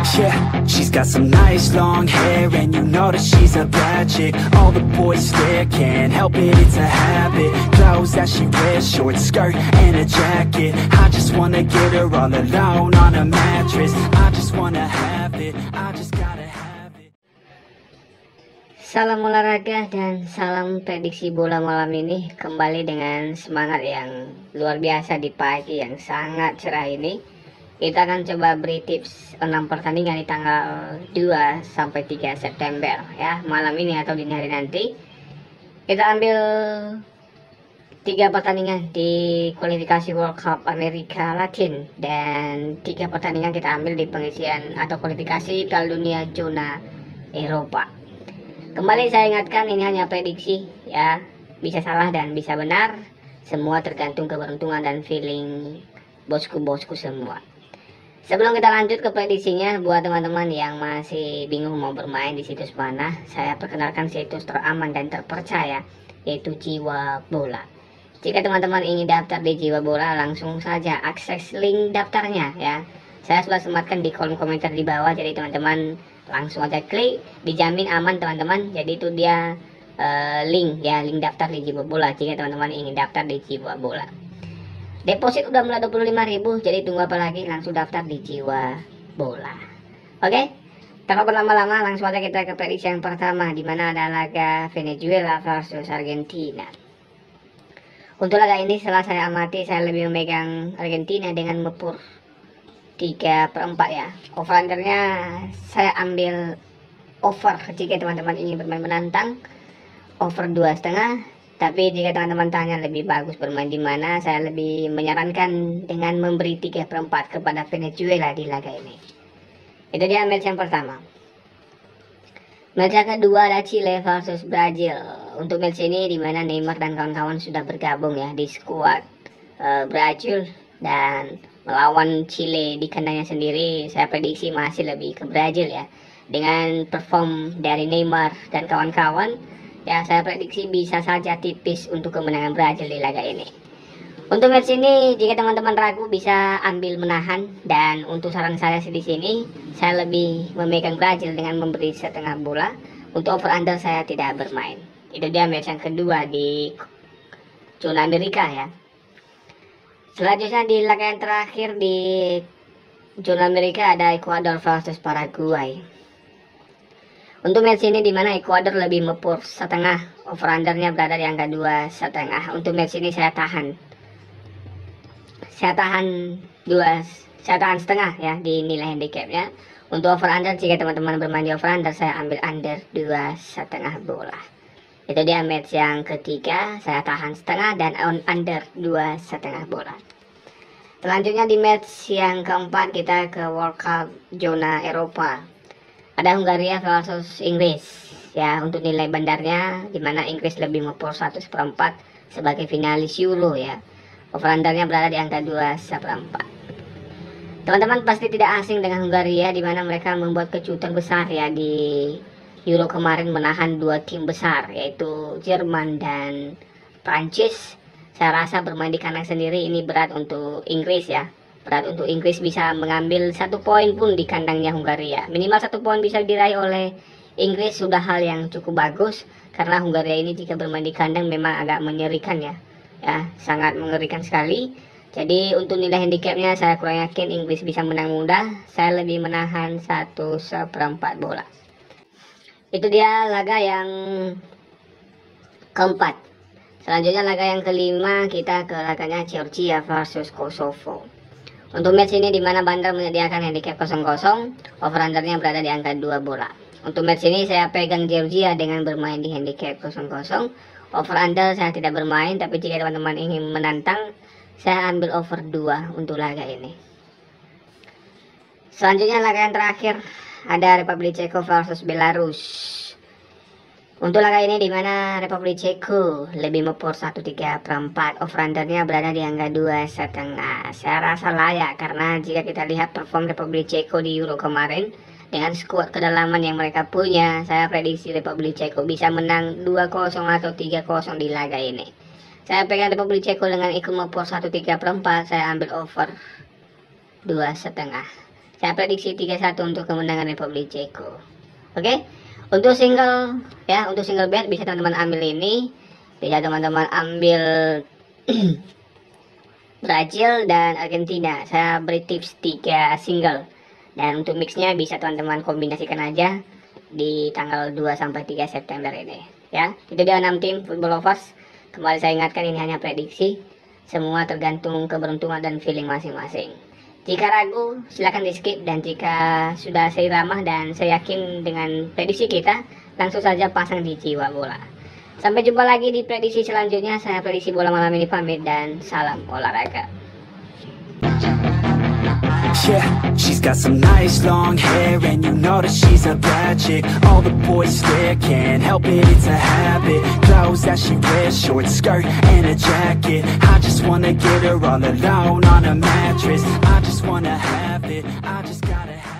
Yeah, she's got some nice long hair, and you know that she's a bad chick. All the boys stare, can't help it, it's a habit. Clothes that she wears, short skirt and a jacket. I just wanna get her all alone on a mattress. I just wanna have it, I just gotta have it. Salam olahraga dan salam prediksi bola malam ini. Kembali dengan semangat yang luar biasa di pagi yang sangat cerah ini. Kita akan coba beri tips 6 pertandingan di tanggal 2 sampai 3 September ya, malam ini atau dini hari nanti. Kita ambil 3 pertandingan di kualifikasi World Cup Amerika Latin dan 3 pertandingan kita ambil di pengisian atau kualifikasi Piala Dunia zona Eropa. Kembali saya ingatkan, ini hanya prediksi ya, bisa salah dan bisa benar, semua tergantung keberuntungan dan feeling bosku-bosku semua. Sebelum kita lanjut ke prediksinya, buat teman-teman yang masih bingung mau bermain di situs mana, saya perkenalkan situs teraman dan terpercaya, yaitu Jiwa Bola. Jika teman-teman ingin daftar di Jiwa Bola, langsung saja akses link daftarnya ya. Saya sudah sematkan di kolom komentar di bawah, jadi teman-teman langsung aja klik, dijamin aman teman-teman. Jadi itu dia link daftar di Jiwa Bola jika teman-teman ingin daftar di Jiwa Bola. Deposit udah mulai 25.000, jadi tunggu apa lagi, langsung daftar di Jiwa Bola. Oke, tanpa berlama-lama langsung aja kita ke prediksi yang pertama, di mana ada laga Venezuela versus Argentina. Untuk laga ini setelah saya amati, saya lebih memegang Argentina dengan mepur 3/4 ya. Over-undernya saya ambil over jika teman-teman ingin bermain menantang, over 2,5. Tapi jika teman-teman tanya lebih bagus bermain di mana, saya lebih menyarankan dengan memberi 3/4 kepada Venezuela di laga ini. Itu dia match yang pertama. Match yang kedua ada Chile versus Brazil. Untuk match ini di mana Neymar dan kawan-kawan sudah bergabung ya di skuad Brazil dan melawan Chile di kandangnya sendiri. Saya prediksi masih lebih ke Brazil ya. Dengan perform dari Neymar dan kawan-kawan, ya saya prediksi bisa saja tipis untuk kemenangan Brazil di laga ini. Untuk match ini jika teman-teman ragu bisa ambil menahan, dan untuk saran saya di sini saya lebih memegang Brazil dengan memberi setengah bola. Untuk over under saya tidak bermain. Itu dia match yang kedua di zona Amerika ya. Selanjutnya di laga yang terakhir di zona Amerika ada Ekuador versus Paraguay. Untuk match ini dimana Ekuador lebih mepur setengah, over undernya berada di angka 2,5. Untuk match ini saya tahan setengah ya di nilai handicapnya. Untuk over under, jika teman-teman bermain di over under, saya ambil under 2,5 bola. Itu dia match yang ketiga, saya tahan setengah dan under 2,5 bola. Selanjutnya di match yang keempat kita ke World Cup zona Eropa. Ada Hungaria versus Inggris ya. Untuk nilai bandarnya dimana Inggris lebih mepur 1/4 sebagai finalis Euro ya. Over undernya berada di angka 2,4. Teman-teman pasti tidak asing dengan Hungaria, dimana mereka membuat kejutan besar ya di Euro kemarin, menahan 2 tim besar yaitu Jerman dan Prancis. Saya rasa bermain di kandang sendiri ini berat untuk Inggris ya. Berat untuk Inggris bisa mengambil 1 poin pun di kandangnya Hungaria. Minimal 1 poin bisa diraih oleh Inggris sudah hal yang cukup bagus, karena Hungaria ini jika bermain di kandang memang agak mengerikan ya. Ya, sangat mengerikan sekali. Jadi untuk nilai handicapnya saya kurang yakin Inggris bisa menang mudah. Saya lebih menahan 1/4 bola. Itu dia laga yang keempat. Selanjutnya laga yang kelima kita ke laganya Georgia versus Kosovo. Untuk match ini dimana bandar menyediakan handicap 0,0, over undernya berada di angka 2 bola. Untuk match ini saya pegang Georgia dengan bermain di handicap 0,0. Over under saya tidak bermain, tapi jika teman-teman ingin menantang, saya ambil over 2 untuk laga ini. Selanjutnya laga yang terakhir ada Republik Ceko versus Belarus. Untuk laga ini dimana Republik Ceko lebih mepur 1/3/4, over undernya berada di angka 2,5. Saya rasa layak, karena jika kita lihat perform Republik Ceko di Euro kemarin dengan skuad kedalaman yang mereka punya, saya prediksi Republik Ceko bisa menang 2-0 atau 3-0 di laga ini. Saya pegang Republik Ceko dengan ikut mepur 1/3/4, saya ambil over 2,5. Saya prediksi 3-1 untuk kemenangan Republik Ceko. Oke. Untuk single bet bisa teman-teman ambil ini. Bisa teman-teman ambil Brazil dan Argentina. Saya beri tips 3 single. Dan untuk mixnya bisa teman-teman kombinasikan aja di tanggal 2-3 September ini. Ya, itu dia 6 tim Football Lovers. Kembali saya ingatkan, ini hanya prediksi. Semua tergantung keberuntungan dan feeling masing-masing. Jika ragu, silahkan di skip. Dan jika sudah seirama dan saya yakin dengan prediksi kita, langsung saja pasang di Jiwa Bola. Sampai jumpa lagi di prediksi selanjutnya. Saya prediksi bola malam ini pamit dan salam olahraga. Yeah, she's got some nice long hair, and you know that she's a bad chick. All the boys stare, can't help it, it's a habit. Clothes that she wears, short skirt and a jacket. I just wanna get her all alone on a mattress. I just wanna have it, I just gotta have it.